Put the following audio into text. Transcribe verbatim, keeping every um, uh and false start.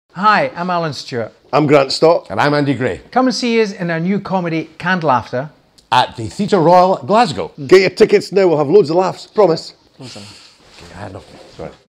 Hi, I'm Alan Stewart. I'm Grant Stott. And I'm Andy Gray. Come and see us in our new comedy, Canned Laughter, at the Theatre Royal, Glasgow. Get your tickets now, we'll have loads of laughs, promise. Okay, I know. Sorry.